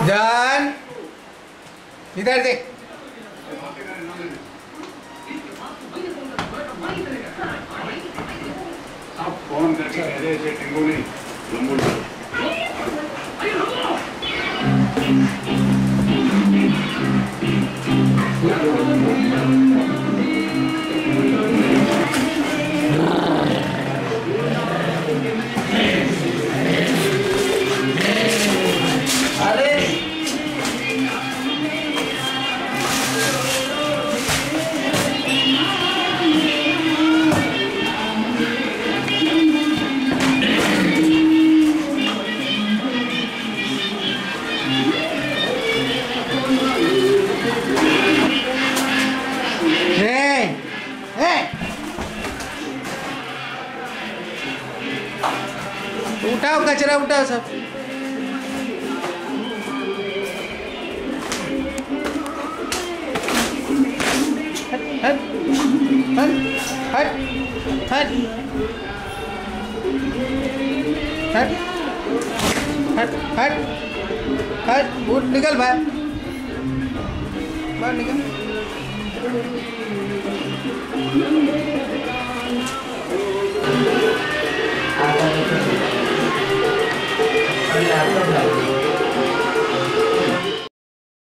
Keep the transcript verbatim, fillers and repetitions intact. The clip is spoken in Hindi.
जान इधर देख। आप फोन करके कह रहे थे टिंगो नहीं लंबू उठाओ कचरा उठाओ सब। हट हट हट हट हट हट हट हट उठ निकल बाहर बाहर निकल।